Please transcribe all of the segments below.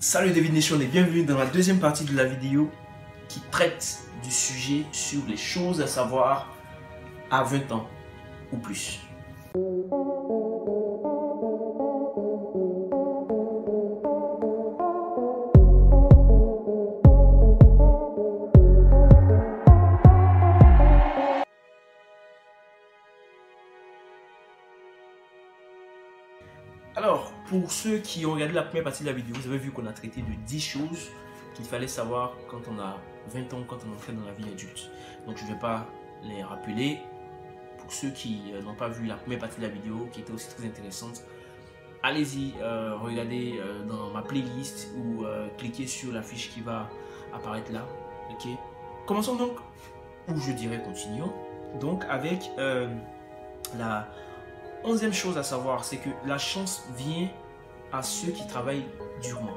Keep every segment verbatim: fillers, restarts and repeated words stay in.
Salut David Nation et bienvenue dans la deuxième partie de la vidéo qui traite du sujet sur les choses à savoir à vingt ans ou plus. Alors, pour ceux qui ont regardé la première partie de la vidéo, vous avez vu qu'on a traité de dix choses qu'il fallait savoir quand on a vingt ans, quand on entre dans la vie adulte. Donc, je ne vais pas les rappeler. Pour ceux qui euh, n'ont pas vu la première partie de la vidéo, qui était aussi très intéressante, allez-y, euh, regardez euh, dans ma playlist ou euh, cliquez sur la fiche qui va apparaître là. Ok. Commençons donc, ou je dirais continuons, donc avec euh, la onzième chose à savoir, c'est que la chance vient à ceux qui travaillent durement.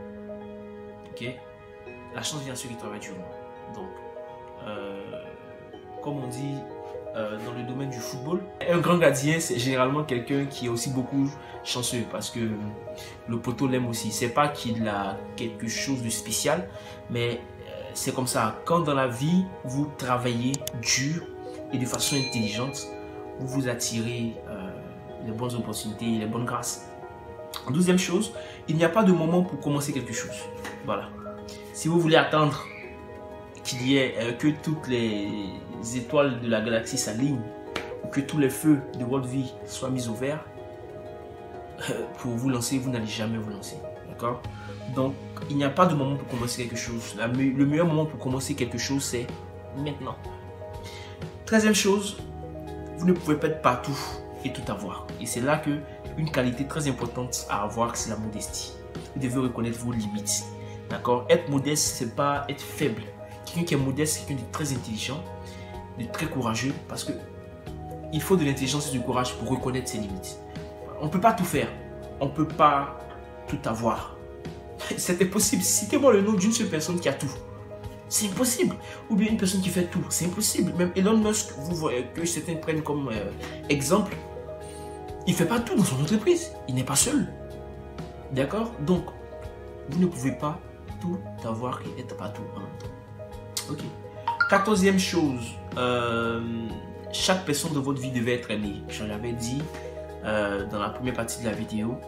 Ok? La chance vient à ceux qui travaillent durement. Donc, euh, comme on dit euh, dans le domaine du football, un grand gardien, c'est généralement quelqu'un qui est aussi beaucoup chanceux parce que le poteau l'aime aussi. C'est pas qu'il a quelque chose de spécial, mais euh, c'est comme ça. Quand dans la vie, vous travaillez dur et de façon intelligente, vous vous attirez euh, les bonnes opportunités, les bonnes grâces. Douzième chose, il n'y a pas de moment pour commencer quelque chose. Voilà. Si vous voulez attendre qu'il y ait euh, que toutes les étoiles de la galaxie s'alignent ou que tous les feux de votre vie soient mis au vert, euh, pour vous lancer, vous n'allez jamais vous lancer. D'accord? Donc, il n'y a pas de moment pour commencer quelque chose. La me le meilleur moment pour commencer quelque chose, c'est maintenant. Treizième chose, vous ne pouvez pas être partout et tout avoir. Et c'est là que une qualité très importante à avoir, c'est la modestie. Vous devez reconnaître vos limites. D'accord? Être modeste, c'est pas être faible. Quelqu'un qui est modeste, c'est quelqu'un de très intelligent, de très courageux, parce que il faut de l'intelligence et du courage pour reconnaître ses limites. On ne peut pas tout faire. On ne peut pas tout avoir. C'est impossible. Citez-moi le nom d'une seule personne qui a tout. C'est impossible. Ou bien une personne qui fait tout. C'est impossible. Même Elon Musk, vous voyez que certains prennent comme euh, exemple. Il ne fait pas tout dans son entreprise. Il n'est pas seul. D'accord? Donc, vous ne pouvez pas tout avoir et être partout en même temps. Ok. Quatorzième chose. Euh, chaque personne de votre vie devait être aimée. Je l'avais dit euh, dans la première partie de la vidéo.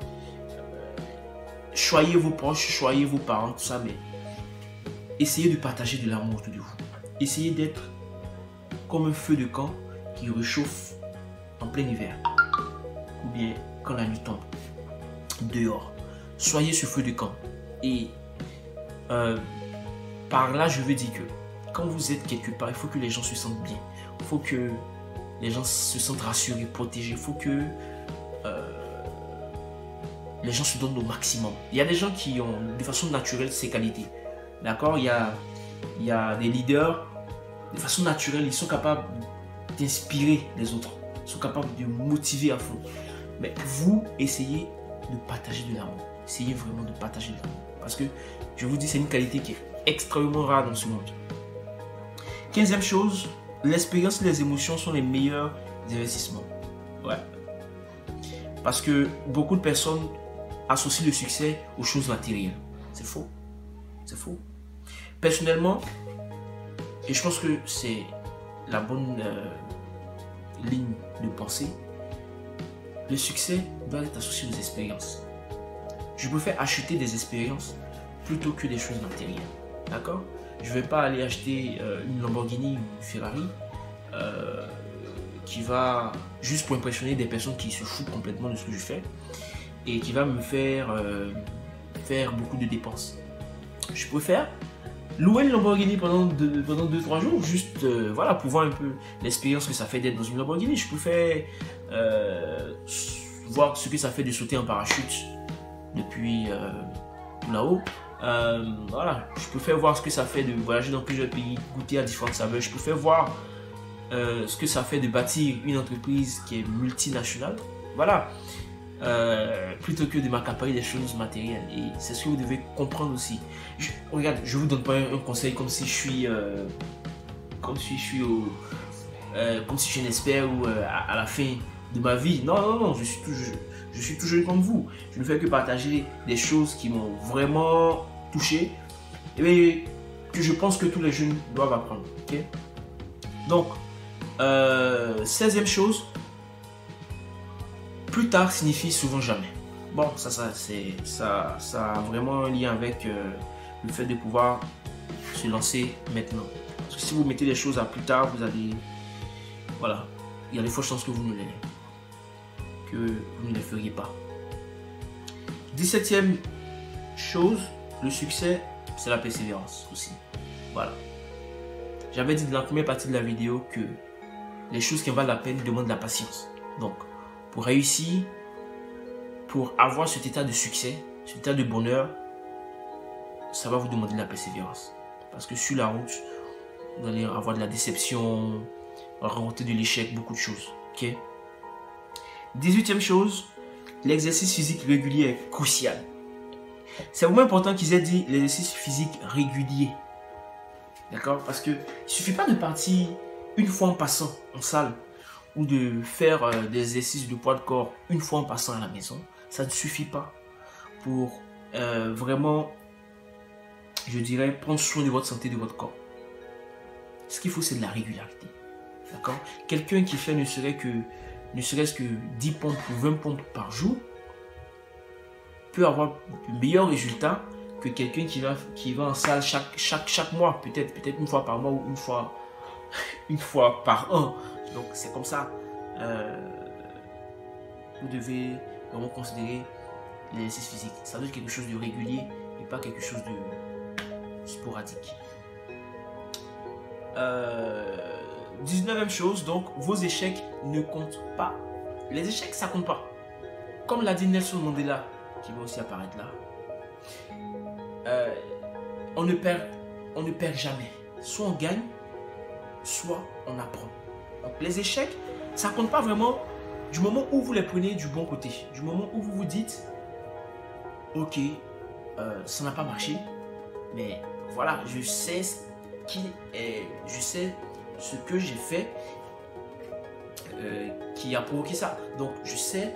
Choyez vos proches, choyez vos parents, tout ça, mais essayez de partager de l'amour autour de vous. Essayez d'être comme un feu de camp qui réchauffe en plein hiver. Ou bien quand la nuit tombe. Dehors. Soyez ce feu de camp. Et euh, par là, je veux dire que quand vous êtes quelque part, il faut que les gens se sentent bien. Il faut que les gens se sentent rassurés, protégés. Il faut que euh, les gens se donnent au maximum. Il y a des gens qui ont de façon naturelle ces qualités. D'accord, il y a, il y a des leaders, de façon naturelle, ils sont capables d'inspirer les autres. Ils sont capables de motiver à fond. Mais vous, essayez de partager de l'amour. Essayez vraiment de partager de l'amour. Parce que, je vous dis, c'est une qualité qui est extrêmement rare dans ce monde. Quinzième chose, l'expérience et les émotions sont les meilleurs investissements. Ouais. Parce que beaucoup de personnes associent le succès aux choses matérielles. C'est faux. C'est faux. Personnellement, et je pense que c'est la bonne euh, ligne de pensée, le succès doit être associé aux expériences. Je préfère acheter des expériences plutôt que des choses matérielles. D'accord? Je ne vais pas aller acheter euh, une Lamborghini ou une Ferrari euh, qui va juste pour impressionner des personnes qui se foutent complètement de ce que je fais et qui va me faire euh, faire beaucoup de dépenses. Je préfère louer une Lamborghini pendant deux, pendant deux trois jours, juste euh, voilà, pour voir un peu l'expérience que ça fait d'être dans une Lamborghini. Je préfère euh, voir ce que ça fait de sauter en parachute depuis euh, tout là-haut. Euh, voilà, je préfère voir ce que ça fait de voyager dans plusieurs pays, goûter à différentes saveurs. Je préfère voir euh, ce que ça fait de bâtir une entreprise qui est multinationale. Voilà. Euh, plutôt que de m'accaparer des choses matérielles, et c'est ce que vous devez comprendre aussi. Je, regarde, je vous donne pas un, un conseil comme si je suis euh, comme si je suis au euh, comme si je suis un expert ou euh, à, à la fin de ma vie. Non, non, non, je suis toujours, Je suis tout jeune comme vous. Je ne fais que partager des choses qui m'ont vraiment touché et que je pense que tous les jeunes doivent apprendre. Okay? Donc, euh, seizième chose, plus tard signifie souvent jamais. Bon, ça, ça, c'est, ça, ça a vraiment un lien avec euh, le fait de pouvoir se lancer maintenant. Parce que si vous mettez les choses à plus tard, vous allez... Voilà, il y a de fortes chances que vous ne les, que vous ne les feriez pas. dix-septième chose, le succès, c'est la persévérance aussi. Voilà. J'avais dit dans la première partie de la vidéo que les choses qui valent la peine demandent de la patience. Donc, pour réussir, pour avoir cet état de succès, cet état de bonheur, ça va vous demander de la persévérance. Parce que sur la route, vous allez avoir de la déception, rencontrer de l'échec, beaucoup de choses. Ok? dix-huitième chose, l'exercice physique régulier est crucial. C'est vraiment important qu'ils aient dit l'exercice physique régulier. D'accord? Parce que il ne suffit pas de partir une fois en passant en salle ou de faire euh, des exercices de poids de corps une fois en passant à la maison. Ça ne suffit pas pour euh, vraiment, je dirais, prendre soin de votre santé, de votre corps. Ce qu'il faut, c'est de la régularité. D'accord? Quelqu'un qui fait ne serait que, ne serait-ce que dix pompes ou vingt pompes par jour peut avoir de meilleurs résultats que quelqu'un qui va, qui va en salle chaque, chaque, chaque mois, peut-être peut-être une fois par mois ou une fois, une fois par an. Donc c'est comme ça. Euh, vous devez vraiment considérer l'exercice physique. Ça doit être quelque chose de régulier et pas quelque chose de sporadique. Euh, dix-neuvième chose, donc vos échecs ne comptent pas. Les échecs, ça compte pas. Comme l'a dit Nelson Mandela, qui va aussi apparaître là. Euh, on ne perd, on ne perd jamais. Soit on gagne, soit on apprend. Donc les échecs, ça compte pas vraiment du moment où vous les prenez du bon côté. Du moment où vous vous dites, ok, euh, ça n'a pas marché, mais voilà, je sais ce qui est, je sais ce que j'ai fait euh, qui a provoqué ça. Donc je sais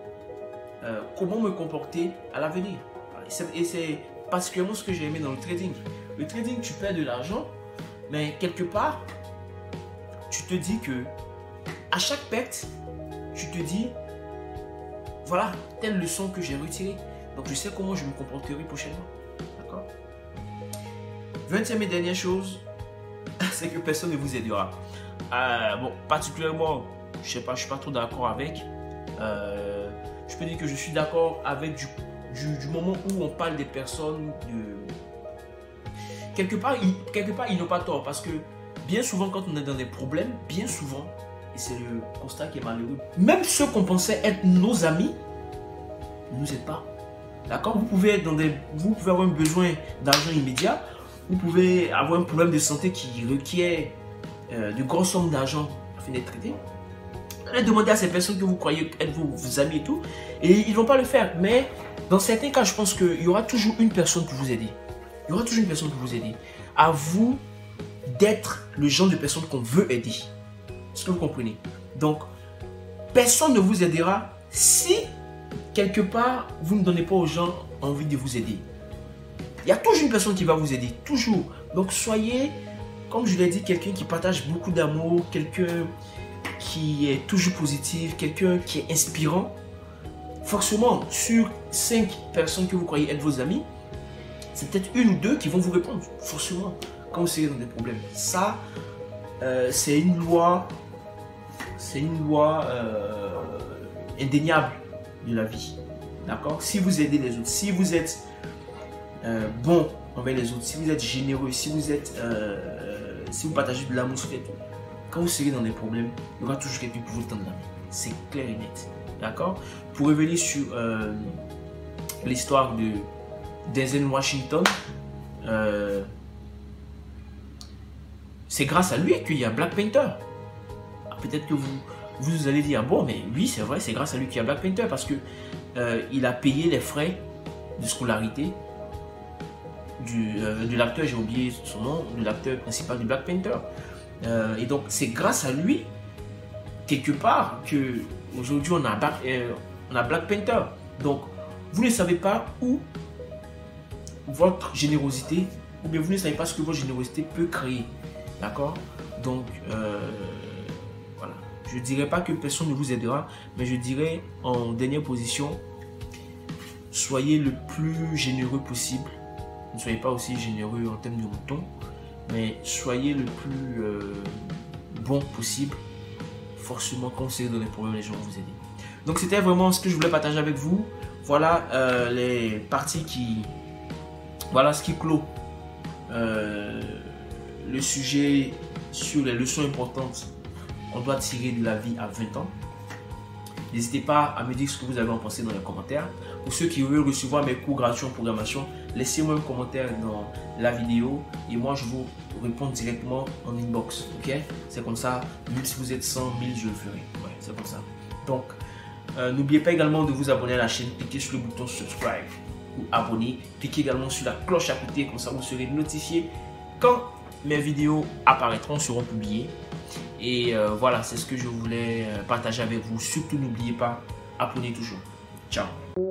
euh, comment me comporter à l'avenir. Et c'est particulièrement ce que j'ai aimé dans le trading. Le trading, tu perds de l'argent, mais quelque part, tu te dis que à chaque perte, tu te dis, voilà, telle leçon que j'ai retirée. Donc je sais comment je me comporterai prochainement. D'accord? Vingtième et dernière chose, c'est que personne ne vous aidera. Euh, bon, particulièrement, je sais pas, je suis pas trop d'accord avec. Euh, je peux dire que je suis d'accord avec du, du, du moment où on parle des personnes de... Quelque part, ils, quelque part, ils n'ont pas tort parce que bien souvent, quand on est dans des problèmes, bien souvent, et c'est le constat qui est malheureux, même ceux qu'on pensait être nos amis ne nous aident pas. D'accord? Vous pouvez être dans des, vous pouvez avoir un besoin d'argent immédiat, vous pouvez avoir un problème de santé qui requiert euh, de grosses sommes d'argent afin d'être traité. Allez demander à ces personnes que vous croyez être vos, vos amis et tout, et ils ne vont pas le faire. Mais dans certains cas, je pense qu'il y aura toujours une personne pour vous aider. Il y aura toujours une personne pour vous aider. À vous d'être le genre de personne qu'on veut aider. Est-ce que vous comprenez? Donc, personne ne vous aidera si, quelque part, vous ne donnez pas aux gens envie de vous aider. Il y a toujours une personne qui va vous aider, toujours. Donc, soyez, comme je l'ai dit, quelqu'un qui partage beaucoup d'amour, quelqu'un qui est toujours positif, quelqu'un qui est inspirant. Forcément, sur cinq personnes que vous croyez être vos amis, c'est peut-être une ou deux qui vont vous répondre, forcément, quand vous serez dans des problèmes. Ça, euh, c'est une loi, c'est une loi euh, indéniable de la vie. D'accord? Si vous aidez les autres, si vous êtes euh, bon envers les autres, si vous êtes généreux, si vous êtes, euh, si vous partagez de l'amour, quand vous serez dans des problèmes, il y aura toujours quelqu'un pour vous tendre la main. C'est clair et net. D'accord? Pour revenir sur euh, l'histoire de Denzel Washington, euh, c'est grâce à lui qu'il y a Black Panther. Peut-être que vous, vous allez dire, bon, mais oui, c'est vrai, c'est grâce à lui qu'il y a Black Panther parce que euh, il a payé les frais de scolarité du, euh, de l'acteur, j'ai oublié son nom, de l'acteur principal du Black Panther. Euh, et donc, c'est grâce à lui, quelque part, que aujourd'hui on a, euh, on a Black Panther. Donc, vous ne savez pas où votre générosité, ou bien vous ne savez pas ce que votre générosité peut créer. D'accord? Donc, euh, voilà. Je ne dirais pas que personne ne vous aidera, mais je dirais en dernière position, soyez le plus généreux possible. Ne soyez pas aussi généreux en termes de moutons, mais soyez le plus euh, bon possible. Forcément, quand vous serez dans les problèmes, les gens vont vous aider. Donc, c'était vraiment ce que je voulais partager avec vous. Voilà euh, les parties qui... Voilà ce qui clôt euh, le sujet sur les leçons importantes qu'on doit tirer de la vie à vingt ans. N'hésitez pas à me dire ce que vous avez en pensé dans les commentaires. Pour ceux qui veulent recevoir mes cours gratuits en programmation, laissez-moi un commentaire dans la vidéo et moi je vous réponds directement en inbox. Ok? C'est comme ça, même si vous êtes cent mille, je le ferai. Ouais, c'est comme ça. Donc, euh, n'oubliez pas également de vous abonner à la chaîne, cliquez sur le bouton subscribe ou abonner. Cliquez également sur la cloche à côté, comme ça vous serez notifié quand mes vidéos apparaîtront, seront publiées. Et euh, voilà, c'est ce que je voulais partager avec vous. Surtout, n'oubliez pas, apprenez toujours. Ciao.